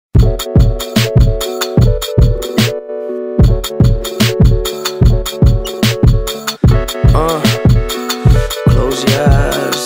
Close your eyes.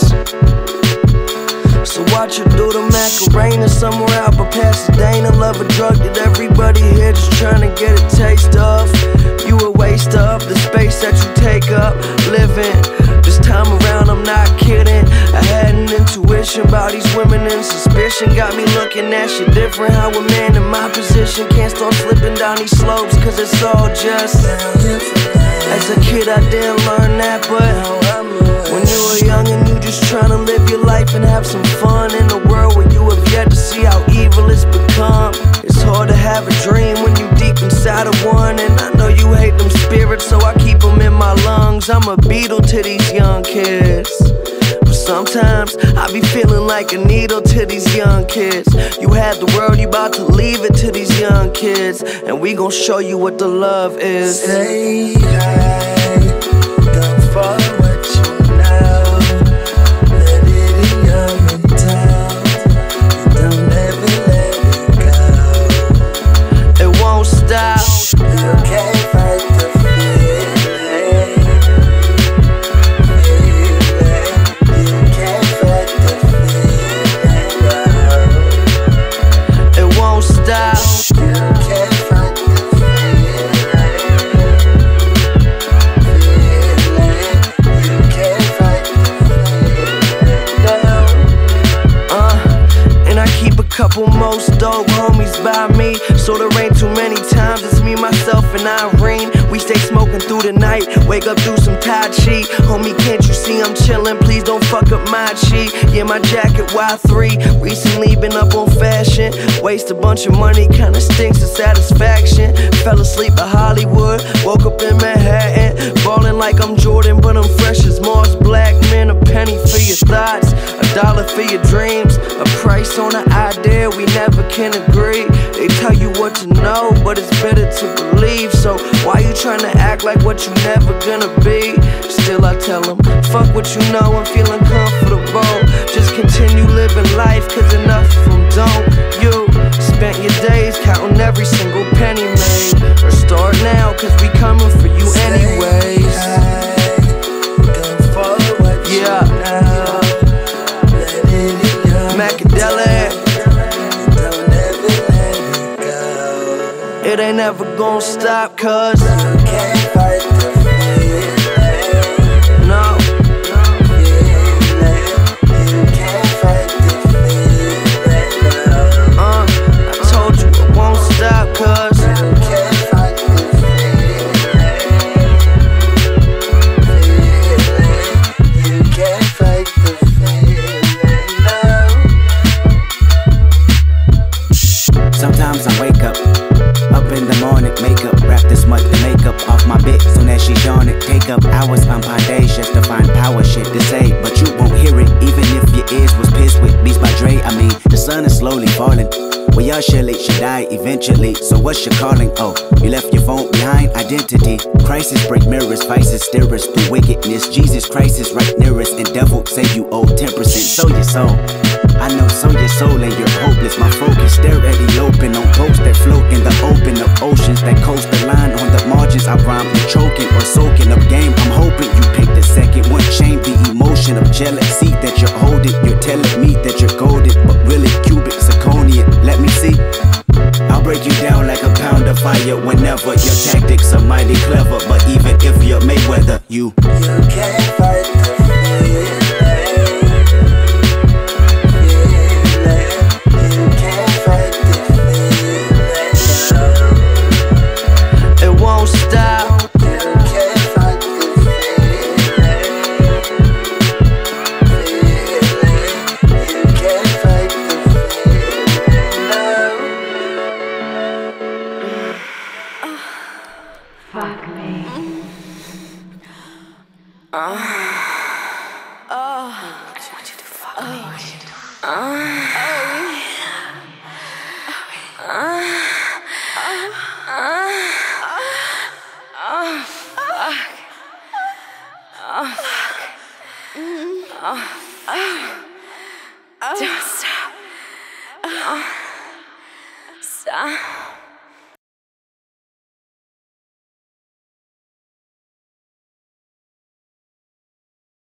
So watch her do the Macarena somewhere out by Pasadena. Love a drug that everybody here just trying to get a taste of. You a waste of the space that you take up living. This time around I'm not kidding. I had an intuition about these women and suspicion got me looking at shit different. How a man in my position can't start slipping down these slopes, cause it's all just as a kid I didn't learn that, but when you were young and you just trying to live your life and have some fun in a world where you have yet to see how evil it's become. It's hard to have a dream when you deep inside of one, and I know you hate them spirits, so I keep them in my lungs. I'm a beetle to these young kids, but sometimes I be feeling like a needle to these young kids. You had the world, you about to leave it to these young kids, and we gon' show you what the love is. Say hi, don't follow what you know. Let it in your mentality, and don't ever let it go. It won't stop. You can't fight the feeling. You can't fight the feeling. It won't stop. You can't fight the couple most dope homies by me, so there ain't too many times it's me, myself, and Irene. We stay smoking through the night, wake up through some Tai Chi. Homie, can't you see I'm chillin'? Please don't fuck up my chi. Yeah, my jacket Y3, recently been up on fashion. Waste a bunch of money, kinda stinks of satisfaction. Fell asleep at Hollywood, woke up in Manhattan. Ballin' like I'm Jordan, but I'm fresh as Mars Blackman. A penny for your thoughts, $1 for your dreams, a price on an idea we never can agree. They tell you what to know, but it's better to believe. So why you tryna act like what you never gonna be? Still I tell them, fuck what you know, I'm feeling comfortable. Just continue living life, cause enough of them don't. You spent your days counting every single penny made. Or start now, cause we coming for you anyways. Yeah, Macadelic. It ain't never gonna stop, cause you can't fight the feeling. No. You can't fight the feeling. I told you it won't stop, cause you can't fight the feeling. You can't fight the feeling. Sometimes I wake up in the morning, makeup, wrap this much the makeup off my bitch. Soon as she's on it, take up hours on Pondays just to find power shit to say, but you won't hear it, even if your ears was pissed with Beats by Dre. I mean, the sun is slowly falling. Well, y'all surely should die eventually. So what's your calling? Oh, you left your phone behind. Identity crisis, break mirrors, vices, steer us through wickedness. Jesus Christ is right near us, and devil say you owe 10%. Sow your soul. I know, sow your soul and you're hopeless. My focus, stare at eloping on boats that float in the open of oceans that coast the line on the margins. I rhyme with choking or soaking up game. I'm hoping you pick the second one. Shame the emotion of jealousy that you're holding. You're telling me that you're golden, but really cubic zirconian. Let me see. I'll break you down like a pound of fire whenever your tactics are mighty clever. But even if you're Mayweather, you can't fight the feeling. You can't fight the feeling. it won't stop. You can't fight the feeling. You can't fight the feeling. Fuck me. I want you to fuck me. Don't stop. Stop.